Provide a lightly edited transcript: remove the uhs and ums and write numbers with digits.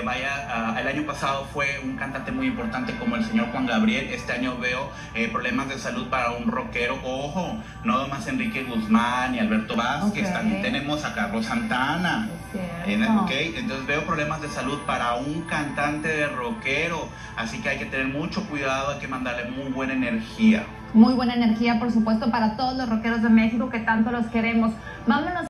el año pasado fue un cantante muy importante como el señor Juan Gabriel. Este año veo problemas de salud para un rockero. Ojo, no nomás Enrique Guzmán y Alberto Vázquez, también tenemos a Carlos Santana. Entonces veo problemas de salud para un cantante de rockero, así que hay que tener mucho cuidado, hay que mandarle muy buena energía. Muy buena energía, por supuesto, para todos los rockeros de México que tanto los queremos. Vámonos.